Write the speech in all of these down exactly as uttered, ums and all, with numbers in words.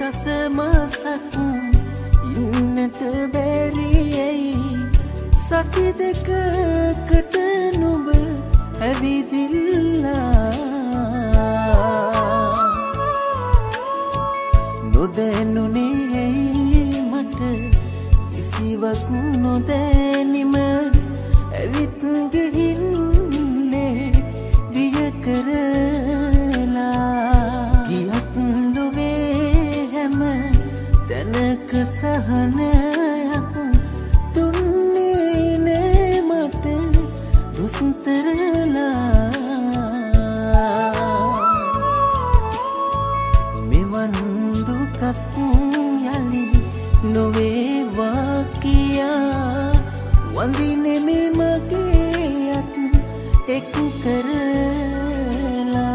දසමසක් ඉන්නට බැරියයි සති දෙකකට නුඹ ඇවිදිල්ලා නොදැනුනේ මට කිසිවක් නොදැනිම ඇවිත් ගිහින්නේ දිය කරලා ගියත් ලොවේ හැම තැනක සහනයක් දුන්නේ නේ මට දුස්තරලා මෙවන් දුකක් යලි නොවේවා කියා වඳින්නේ මේ මගේ අත් එක් කරලා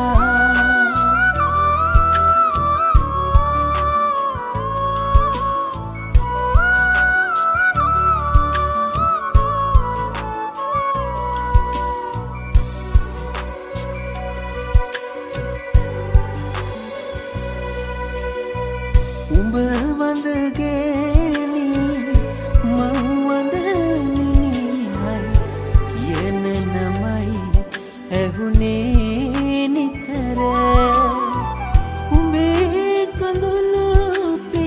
උඹ වඳගේනි මං වඳමිනිහයි කියන නමයි ඇහුනේ නිතර උඹේ කඳුළුපි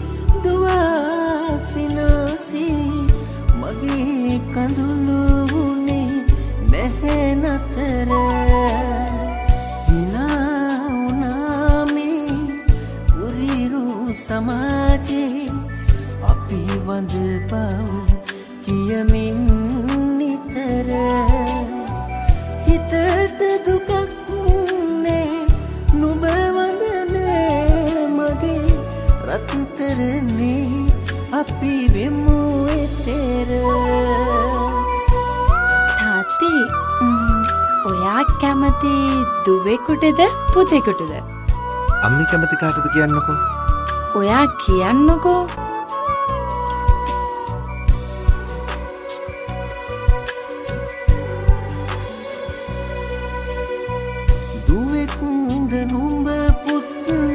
දුවාසිනාසි මගේ කඳුළුනේ නැහැ නතර සමාජේ අපි වඳ බව කියමින් නිතර හිතට දුකක් නේ නුඹ වඳනේ මගේ රත්තරනේ අපි වෙමු එතෙර තාත්තේ ඔයා කැමති දුවෙකුටද පුතෙකුටද අම්මි කැමති කාටද කියන්නකෝ ඔයා කියන්නකෝ දුවෙකුද නුඹ පුත්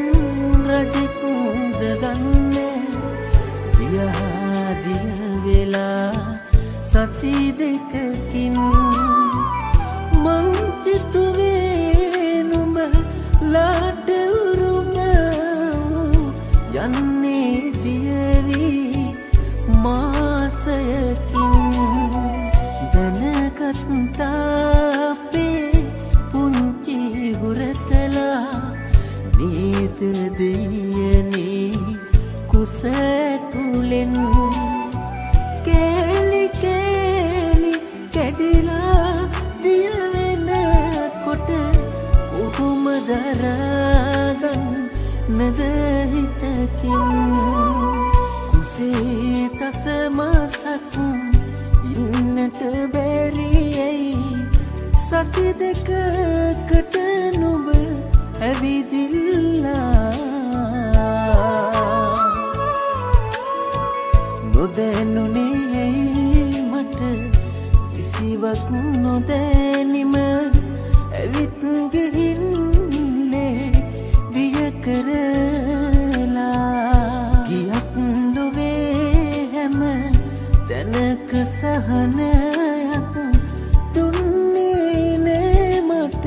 රජෙකුද දන්නේ ගියා දිය වෙලා සති දෙකකින් මං හිතුවේ නුඹ ලාඩ යන්නේ දියවි මාසයකින් දැනගත්තාපේ පුංචි හුරතලා නීත දෙයනේ කුස තුලෙන් කෑලි කෑලි කැඩිලා දිය වෙනකොට කොහොම දරාගන්න නද හිතකින් කුසේ දසමසක් ඉන්නට බැරියයි සති දෙකකට නුඹ ඇවිදිල්ලා නොදැනුනේ මට කිසිවක් නොදැනිම ඇවිත් ගිහින්නේ දිය කරලා ගියත් ලොවේ හැම තැනක සහනයක් දුන්නේ නේ මට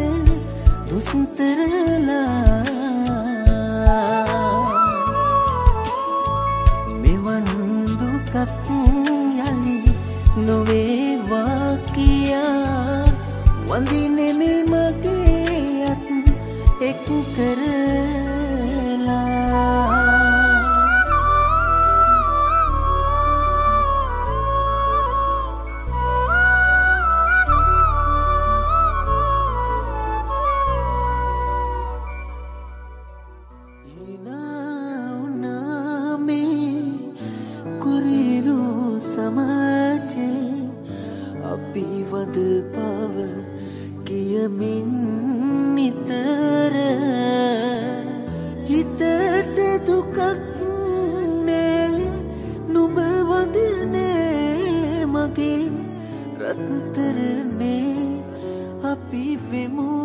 දුස්තරලා මෙවන් දුකක් යලි නොවේවා කියා වඳින්නේ මේ මගේ අත් එක් කරලා කුරිරු සමාජේ අපි වද බව කියමින් නිතර හිතට දුකක් නේ නුඹ වඳනේ මගේ රත්තරනේ අපි වෙමු